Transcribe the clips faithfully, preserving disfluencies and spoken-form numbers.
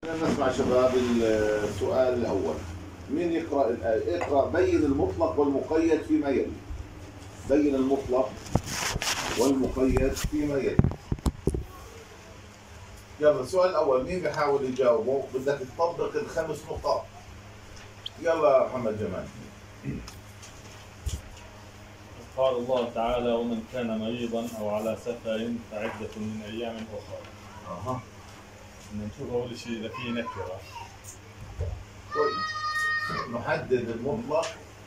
نسمع شباب السؤال الأول. مين يقرأ الآية؟ اقرأ بين المطلق والمقيد فيما يلي. بين المطلق والمقيد فيما يلي. يلا السؤال الأول مين بيحاول يجاوبه؟ بدك تطبق الخمس نقاط. يلا محمد جمال. قال الله تعالى: ومن كان مريضا أو على سفر فعدة من أيام أخرى. أها. نشوف أول شيء إذا في نكرة. كويس. نحدد المطلق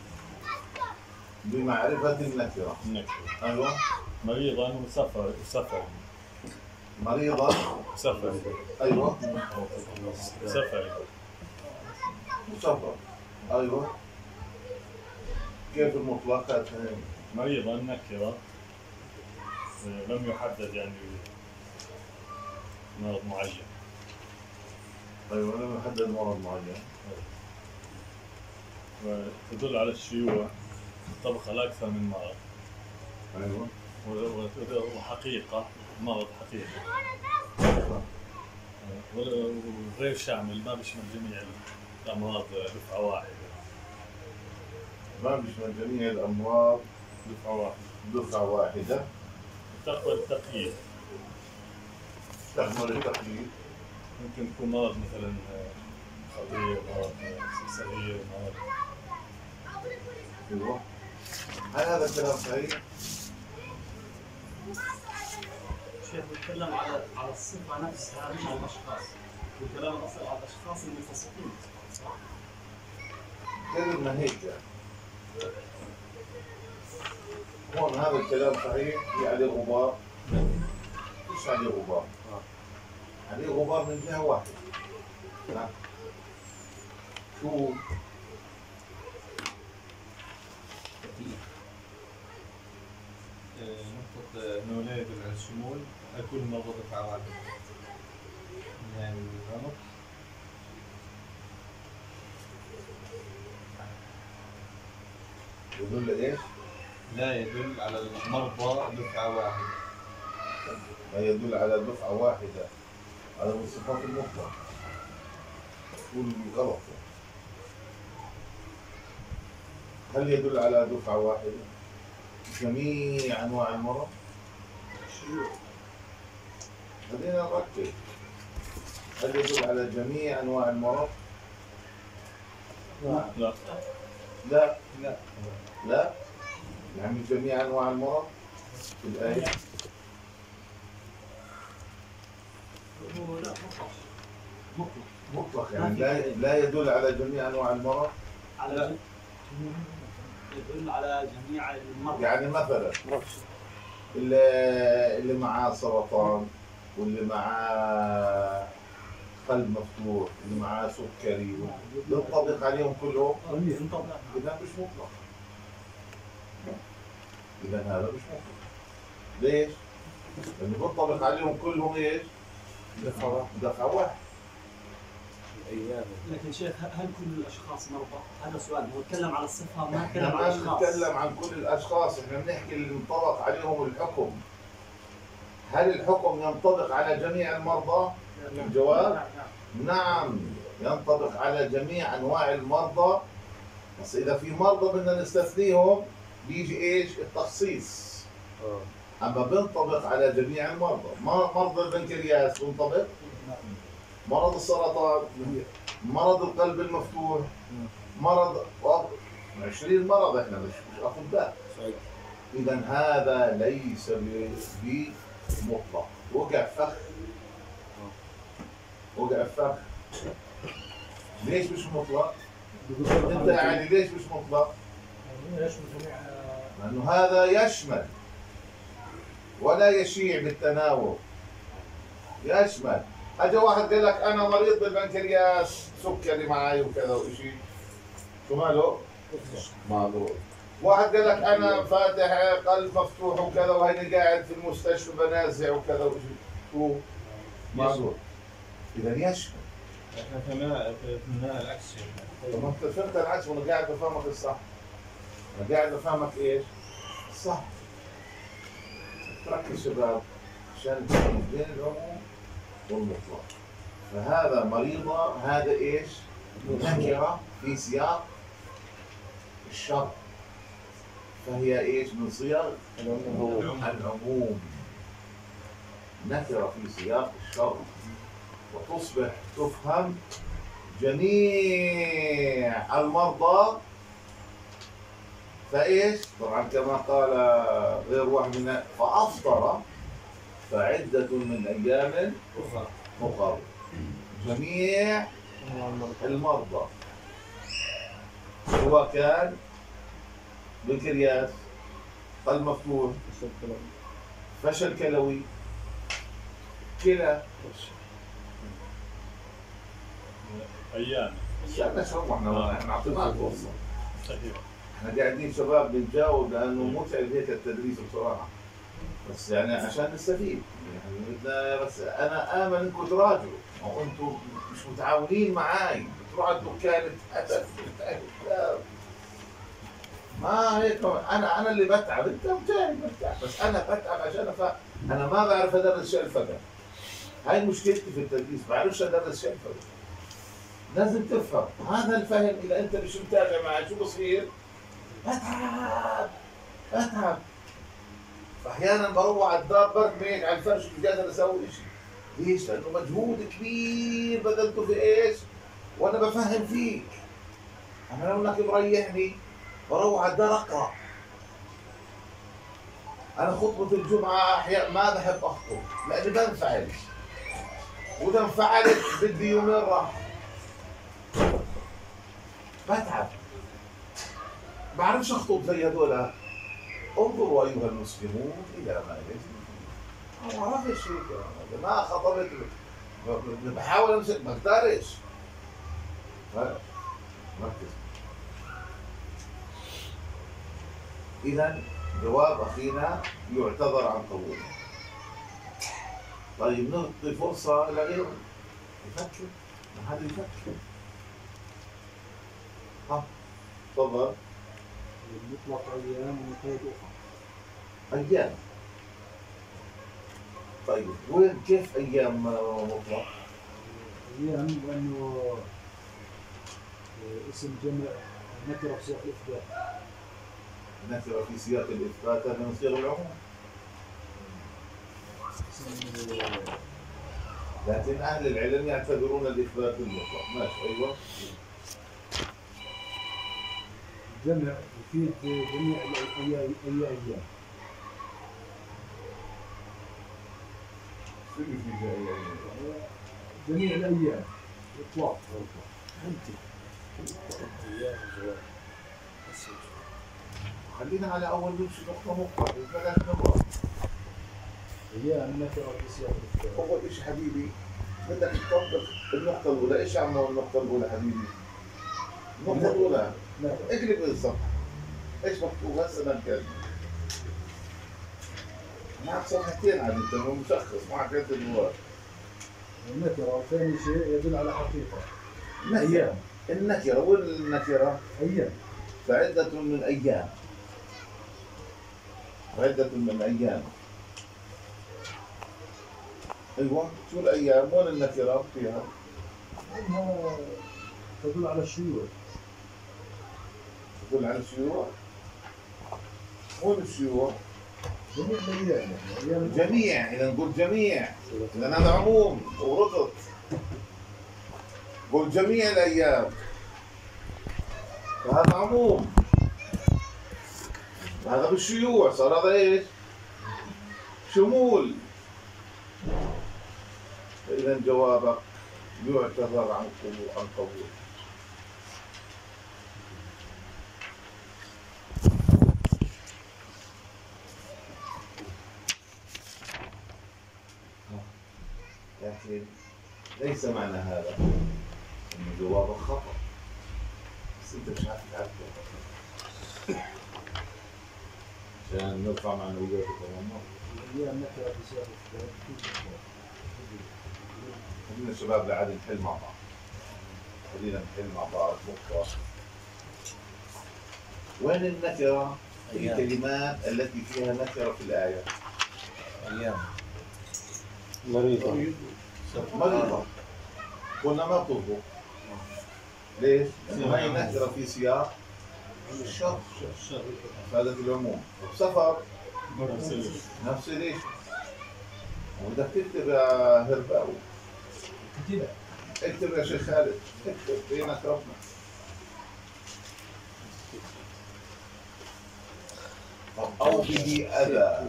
بمعرفة النكرة. النكرة. أيوه. مريضا وسفر وسفر. مريضا سفر. أيوه. سفر. مسافر. أيوه. كيف المطلق؟ مريضا نكرة لم يحدد يعني مرض معين. أيوه لم يحدد مرض معين. وتدل على الشيوع الطبقة لأكثر من مرض. أيوه. وحقيقة مرض حقيقي. وغير شامل ما بيشمل جميع الأمراض دفعة واحدة. ما بيشمل جميع الأمراض دفعة واحدة. دفعة واحدة. تقبل التقييد. تحمل التقييد. ممكن يكون مرض مثلا خطير، مرض صغير، مرض. ايوه. هل هذا الكلام صحيح؟ شيخ بيتكلم على على الصفة نفسها مش على الأشخاص. والكلام الأصل على الأشخاص المتصفين. صح؟ كلمة هيك هون هذا الكلام صحيح في عليه غبار. ايش عليه غبار؟ عليه غبار من جهة واحدة. نعم. شو؟ نقطة إنه لا يدل على الشمول كل مرة دفعة واحدة. يعني غلط. يدل ايش؟ لا يدل على المرضى دفعة واحدة. لا يدل على دفعة واحدة. هذا من صفات المطلق. تقول غلط. هل يدل على دفعة واحدة؟ جميع أنواع المرض؟ خلينا نركز. هل يدل على جميع أنواع المرض؟ لا. لا. لا. لا؟ يعني جميع أنواع المرض في الآية؟ هو لا مطلق. مطلق يعني لا لا يدل على جميع أنواع المرض؟ على يدل على جميع المرضى. يعني مثلا اللي اللي معاه سرطان واللي معاه قلب مفتوح اللي معاه سكري ينطبق عليهم كلهم؟ إذا مش مطلق. إذا هذا مش مطلق. ليش؟ لأنه بينطبق عليهم كلهم إيش؟ دفعة واحدة. دفعة واحدة. أيام. لكن شيخ هل كل الأشخاص مرضى؟ هذا سؤال. هو تكلم على الصفة ما تكلم احنا على ما الأشخاص. بنتكلم عن كل الاشخاص، احنا بنحكي اللي ينطبق عليهم الحكم. هل الحكم ينطبق على جميع المرضى؟ الجواب نعم ينطبق على جميع انواع المرضى، بس اذا في مرضى بدنا نستثنيهم بيجي ايش؟ التخصيص. اما بينطبق على جميع المرضى. مرضى البنكرياس بينطبق، مرض السرطان، مرض القلب المفتوح، مرض عشرين مرض، احنا مش مش اطباء. اذا هذا ليس بمطلق. وقع فخ. وقع فخ. ليش مش مطلق؟ انت يعني ليش مش مطلق؟ لانه هذا يشمل ولا يشيع بالتناول. يشمل. اجى واحد قال لك انا مريض بالبنكرياس، سكري معي وكذا وشيء، شو ماله؟ معذور. واحد قال لك انا فاتح قلب مفتوح وكذا وهيني قاعد في المستشفى بنازع وكذا وشيء، شو؟ معذور. اذا يشمل. احنا فهمنا فهمنا العكس. طب انت فهمت العكس وانا قاعد بفهمك الصح. انا قاعد بفهمك ايش؟ الصح. ركز شباب عشان تفهم بين العموم والمطلق. فهذا مريضة، هذا إيش؟ نكرة في سياق الشر، فهي إيش؟ من صيغ العموم، نكرة في سياق الشر، وتصبح تفهم جميع المرضى. فإيش؟ طبعا كما قال غير واحد من فأفطر فعدة من أيام أخر، جميع المرضى، سواء كان بنكرياس، قلب مفتوح، فشل كلوي، كلى، ايام. عشان نشرب احنا احنا اعطيناك فرصه. صحيح. احنا قاعدين شباب بنجاوب لانه متعب هيك التدريس بصراحه، بس يعني عشان نستفيد يعني بدنا. بس انا امن انكم تراجعوا، او انتم مش متعاونين معي، بتروحوا على الدكان تحدث ما هيك. انا انا اللي بتعب، انت مجاهد بتعب، بس انا بتعب عشان أفهم. انا ما بعرف ادرس شيء الفقه، هاي مشكلتي في التدريس، ما بعرفش ادرس شيء الفقه. لازم تفهم هذا الفهم. اذا انت مش متابع معي شو بصير؟ بتعب بتعب احيانا بروح على الدار برمي هيك على الفرش مش قادر اسوي شيء. ليش؟ لانه مجهود كبير بذلته في ايش؟ وانا بفهم فيك. انا لو انك مريحني بروح على الدار اقرا. انا خطبه الجمعه احيانا ما بحب اخطب لاني بنفعل، واذا انفعلت بدي يومين راحه، بتعب، بعرفش اخطب زي هذول. انظروا ايها المسلمون الى ما يجري. ما بعرفش هيك، ما خطبت بحاول امسك ما اقدرش. مركز. اذا جواب اخينا يعتذر عن قبوله. طيب نعطي فرصه لغيره يفكر، ما حدا يفكر. ها تفضل. مطلق ايام ومقيد اخرى. ايام. طيب وين كيف ايام مطلق؟ ايام لانه اسم جمع نكره في سياق الاثبات. نكره في سياق الاثبات هذا من صيغ العموم. لكن اهل العلم يعتبرون الاثبات المطلق. ماشي. ايوه. جمع يفيد جميع اي اي ايام. شو اللي في اي ايام؟ جميع الايام اطلاق. خلينا على اول نمشي نقطه نقطه بلاش نمرة. ايام نكره في سياق الاثبات. اول شيء حبيبي بدك تطبق النقطه الاولى. ايش عملوا النقطه الاولى حبيبي؟ النقطه الاولى اقلب الصفحه. ايش مكتوب هسه؟ انا كاتب معك صفحتين عاد، انت مشخص معك انت جوال. النكره ثاني شيء يدل على حقيقه. ايام. النكره وين النكره؟ ايام. فعدة من ايام. عدة من ايام. ايوه. شو الايام؟ وين النكره فيها؟ انها تدل على الشيوع. تدل على الشيوع. وين الشيوع؟ جميع الايام. ايام جميع. اذا نقول جميع، اذا هذا عموم ورطط. قول جميع الايام، فهذا عموم. هذا بالشيوع صار هذا ايش؟ شمول. فاذا جوابك يعتذر عن قبول عن قبول. لكن ليس معنى هذا ان جوابك خطأ، بس انت مش عارف تعرفه عشان نرفع معنوياتك كمان مرة. ايام نكره في سياق الاثبات. خلينا الشباب قاعد نحل مع بعض. خلينا نحل مع بعض نقطة. وين النكرة في الكلمات التي فيها نكرة في الآية؟ ايام. مريضة. مريضة. قلنا ما بتضبط. ليش؟ لأنه هي نكرة في سياق الشرط فادت العموم. سفر نفس ليش؟ وبدك تكتب يا هرباوي. كتيبة. اكتب يا شيخ خالد، اكتب بينك ربنا. طب أو به أذى.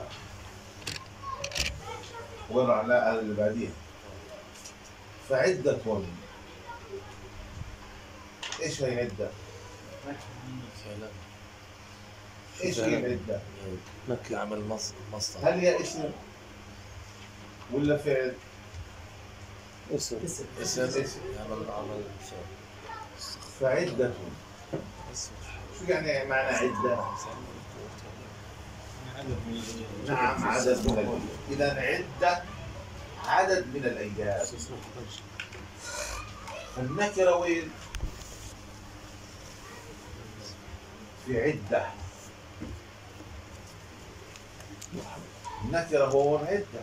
وين على اللي بعديها؟ فعدة. ايش هي عدة؟ ايش هي العدة؟ نكر عمل مصدر. هل هي اسم ولا فعل؟ اسم. اسم. اسم. اسم. عمل عمل فعل. فعدة. شو يعني معنى عدة؟ نعم عدد من الأيام. إذا عدة عدد من الأيام. النكرة وين؟ في عدة. النكرة هون عدة.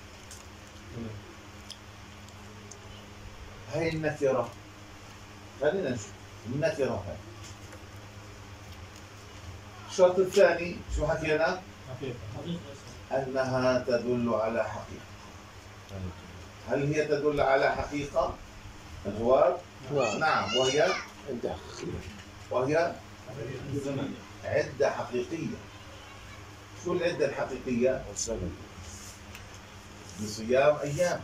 هاي النكرة خلينا نشوف النكرة هاي. الشرط الثاني شو حكينا؟ أنها تدل على حقيقة. هل هي تدل على حقيقة؟ الجواب نعم. نعم. وهي عدة وهي عدة حقيقية. شو العدة الحقيقية؟ والزمن. بصيام أيام.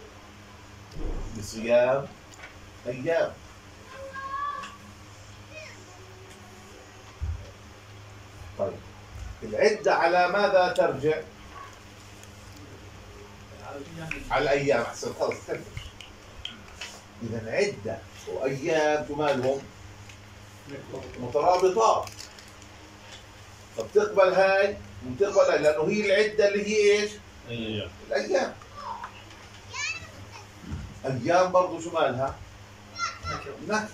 بصيام أيام. طيب العدة على ماذا ترجع؟ على الأيام. أحسن خلص تكفي. إذا عدة وأيام تمالهم مترابطات. فبتقبل هاي وبتقبل هاي لأنه هي العدة اللي هي إيش؟ أيام. الأيام. أيام برضو شو مالها؟ نكرة.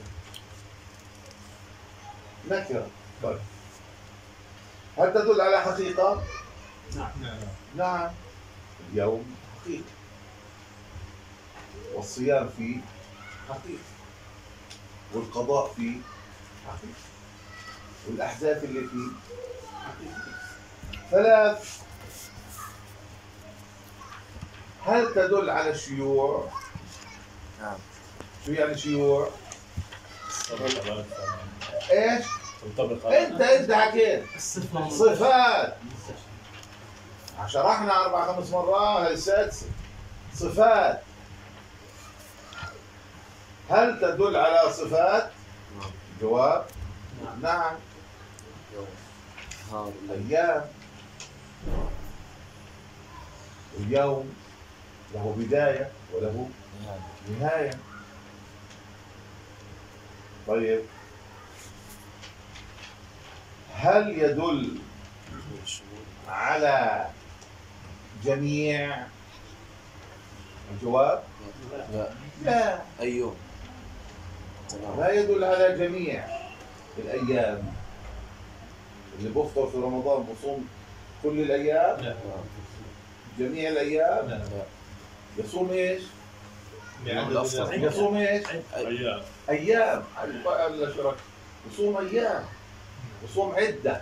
نكرة. طيب هل تدل على حقيقة؟ نعم. نعم. اليوم حقيقة. والصيام فيه حقيقة. والقضاء فيه حقيقة. والأحداث اللي فيه حقيقة. ثلاث. هل تدل على الشيوع؟ نعم. شو يعني شيوع؟ تنطبق ايش؟ تنطبق انت انت حكيت الصفة. صفات. شرحنا اربع خمس مرات. هاي السادسة. صفات. هل تدل على صفات؟ نعم. جواب نعم. يوم. نهار. ليل. أيام. اليوم له بداية وله نهاية. نهاية. طيب هل يدل الشمول. على جميع؟ الجواب لا. لا. أي يوم. تمام. لا يدل على جميع الأيام. اللي بفطر في رمضان بصوم كل الأيام؟ لا. جميع الأيام؟ لا. لا. يصوم إيش؟ الأفطر. يصوم إيش؟ أيام. أيام. قال شرك يصوم أيام. يصوم عدة.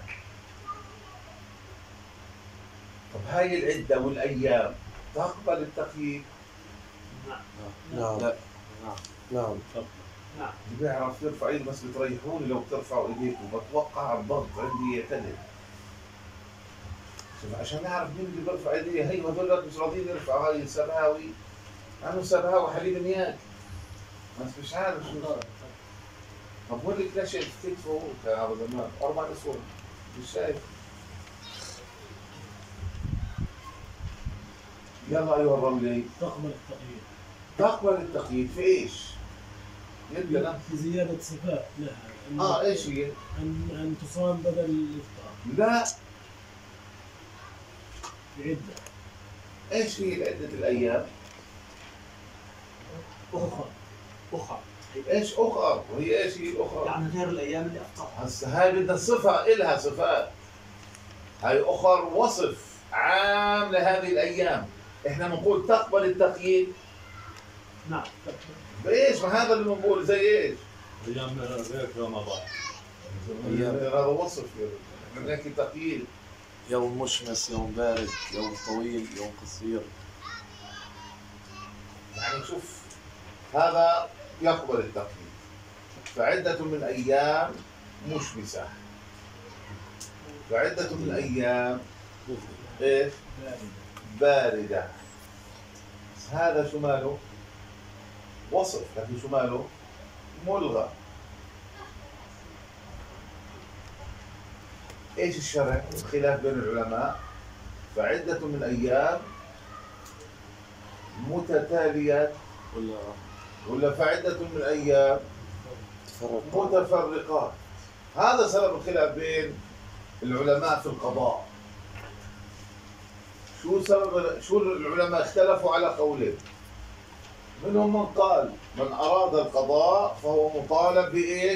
طب هاي العدة والأيام تقبل التقييد؟ نعم. لا. نعم. نعم. اللي بيعرف يرفع ايده بس بتريحوني لو بترفعوا ايديكم. بتوقع الضغط عندي يعتدل. شوف عشان نعرف مين اللي بيرفع ايديه. هي هذول مش راضيين يرفعوا. هاي سبهاوي. انا سبهاوي حليب نياك. بس مش عارف شو. طب هو اللي كلاشة في كتفه كان على زمان اربع نسور. مش شايف. يلا ايها الرملي. تقبل التقييد. تقبل التقييد في ايش؟ يدنا. في زيادة صفات لها. أن- اه ايش هي؟ أن أن تصام بدل الإفطار. لا. بعدة ايش هي عدة الايام؟ أخرى. أخرى. ايش اخر؟ وهي ايش هي الاخرى؟ يعني غير الأيام اللي أفطر. هسه هاي بدها صفة. إلها صفات. هاي اخر وصف عام لهذه الايام. احنا بنقول تقبل التقييد نعم. بايش؟ ما هذا اللي بنقول زي ايش؟ ايام غير رمضان. أيام. هذا وصف من هيك تقييد. يوم مشمس، يوم بارد، يوم طويل، يوم قصير. يعني شوف، هذا يقبل التقييد. فعدة من أيام مشمسة، فعدة من أيام إيش؟ باردة. هذا شو ماله؟ وصف، لكن شو ماله؟ ملغى. إيش الشرع؟ الخلاف بين العلماء. فعدة من أيام متتاليات ولا ولا فعدة من أيام تفرق. متفرقات. هذا سبب الخلاف بين العلماء في القضاء. شو سبب؟ شو العلماء اختلفوا على قولين. منهم من قال من أراد القضاء فهو مطالب بإيش؟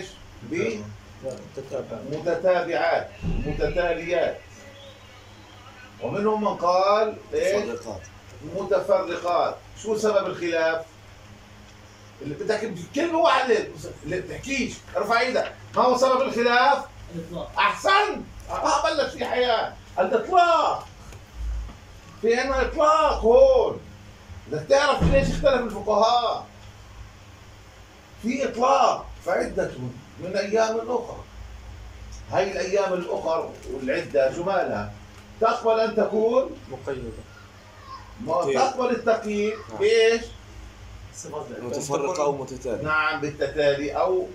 بمتتابعات متتاليات. ومنهم من قال إيش؟ تفرقات. متفرقات. شو سبب الخلاف؟ اللي بدك كلمة واحدة اللي بتحكيش ارفع ايدك. ما هو سبب الخلاف؟ الاطلاق. احسن. ما بلش في حياة الاطلاق. في عنا اطلاق هون. بدك تعرف ليش اختلف الفقهاء. في اطلاق فعدة من ايام اخرى. هاي الايام الاخرى والعدة شو مالها؟ تقبل ان تكون مقيدة. ما تقبل التقييد بايش؟ متفرقة أو متتالية. نعم بالتتالي أو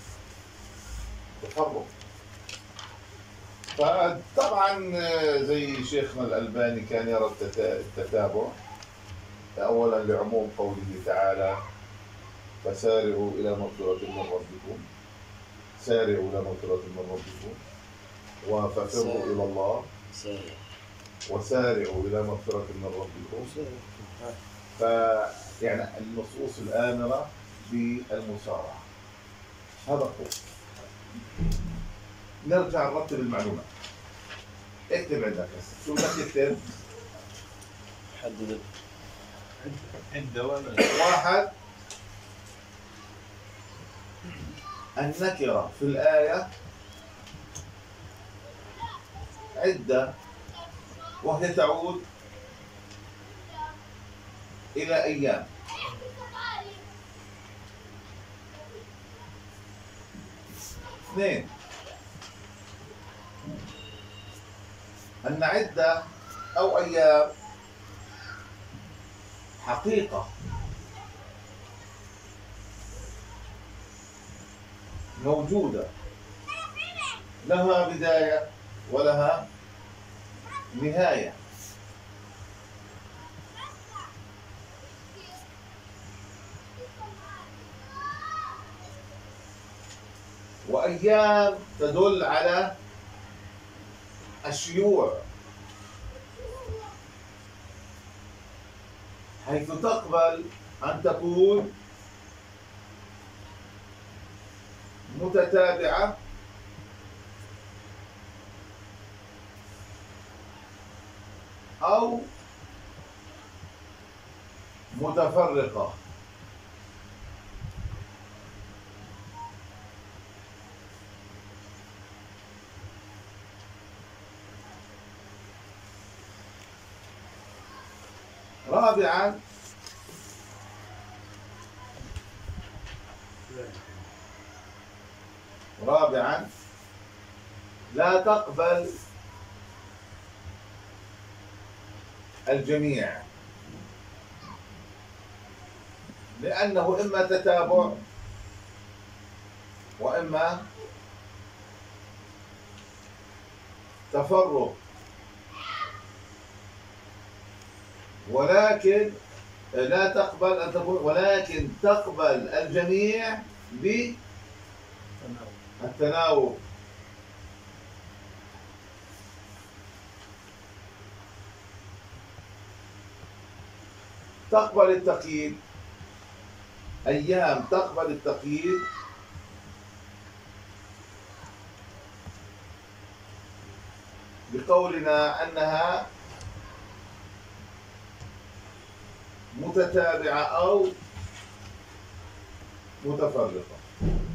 تفرق. فطبعا زي شيخنا الألباني كان يرى التتابع أولا لعموم قوله تعالى فسارعوا إلى مغفرة من ربكم، سارعوا إلى مغفرة من ربكم وففروا إلى الله وسارعوا إلى مغفرة من ربكم. ف يعني النصوص الآمرة بالمسارعة. هذا قول. نرجع نرتب المعلومات. اكتب عندك شو بدك تكتب؟ حدد. عدة ولا واحد، النكرة في الآية عدة وهي تعود إلى أيام. اثنين، أن عدة أو أيام حقيقة موجودة لها بداية ولها نهاية. وأيام تدل على الشيوع حيث تقبل أن تكون متتابعة أو متفرقة. رابعا، رابعا لا تقبل الجميع لأنه إما تتابع وإما تفرق، ولكن لا تقبل أن تكون ولكن تقبل الجميع بالتناوب. تقبل التقييد، أيام تقبل التقييد بقولنا أنها متتابعة أو متفرقة.